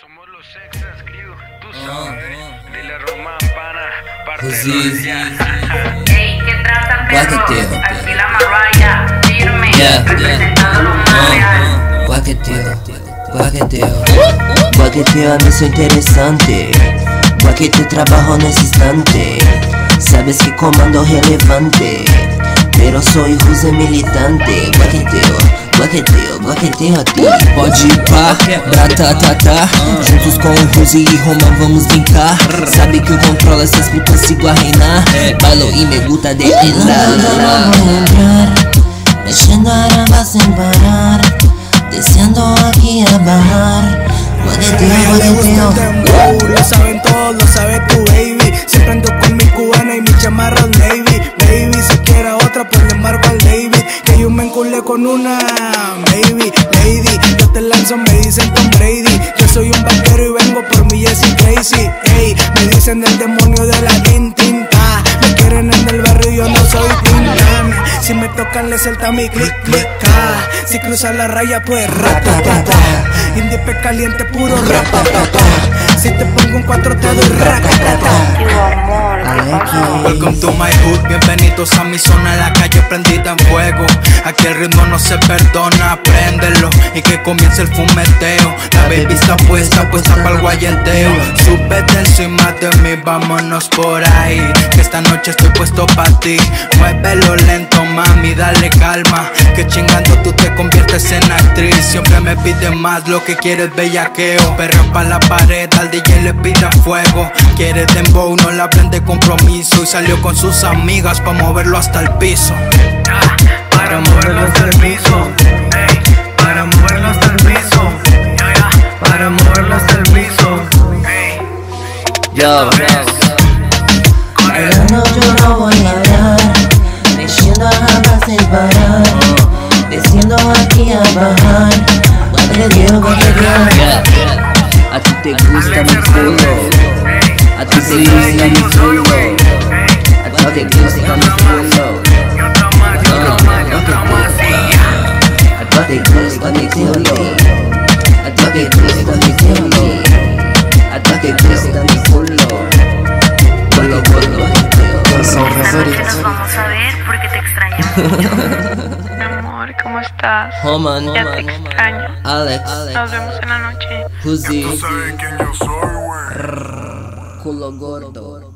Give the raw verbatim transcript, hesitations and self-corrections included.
Somos los Exas Crew, tú sabes. Uh, uh. Dile Román, pana, parte Pues de sí, los sí, ya. Ey, ¿qué trata, perro? Guaqueteo. Aquí la Mariah, firme, Yeah, representando lo más yeah. real. Guaqueteo, guaqueteo. Guaqueteo me soy interesante. Guaquete trabajo en ese instante. Sabes que comando relevante, pero soy José militante. Guaqueteo, guaqueteo, guaqueteo a ti. Pode ir pá, bratatata. Juntos com o Ruzi e Roman vamos brincar. Sabe que eu controlo essas putas, sigo a reinar. Bailo y me gusta de bailar. Voy a entrar, mexendo a araba sem parar, descendo aquí a bajar. Guaqueteo, guaqueteo. Lo saben todos, lo sabe tu baby. Siempre ando con mi cubana y mi chamarra Navy. Baby, si quiere otra, pues le marco al David. Que yo me enculé con una baby, lady. Yo te lanzo, me dicen Tom Brady. Yo soy un vaquero y vengo por mi Jesse Crazy. Ey, me dicen el demonio de la tintinta. Me quieren en el barrio y yo no soy Tintan. Si me tocan le suelta mi click, click, ah. Si cruza la raya, pues ratatata. Indie pe caliente, puro rapapapa. Si te pongo un cuatro te doy racatata. Tu amor, ¿qué pasó? Welcome to my hood, bienvenidos a mi zona, la calle prendida en fuego. Aquí el ritmo no se perdona, préndelo y que comience el fumeteo. La baby está puesta, puesta para el guayeteo. Súbete encima de mí, vámonos por ahí. Que esta noche estoy puesto pa' ti. Muévelo lento, mami, dale calma. Que chingando tú te conviertes en actriz. Siempre me piden más, lo que quieres bellaqueo. Perreo pa' la pared, al D J le piden fuego. Quiere dembow, no la prende compromiso. Y salió con sus amigas pa' moverlo hasta el piso. Para moverlo hasta el piso, ey, para moverlo hasta el piso, ya, ya, para moverlo hasta el piso, ey, Yo, No, yo no voy a hablar, mexendo a raba sem parar, descendo aquí a bajar. Guaqueteo, guaqueteo. yeah, yeah. A ti te gusta mi culo, a ti te gusta mi culo, a ti te gusta mi culo. A ti te gusta mi culo, a ti te gusta mi culo, a ti te gusta mi culo. Culo, culo, Esta noche nos vamos a ver porque te extraño mucho. Mi amor, ¿cómo estás? Roman, Ya te extraño. Alex, Nos vemos en la noche. Ruzi, ¿Saben quién yo soy, güey? culo gordo.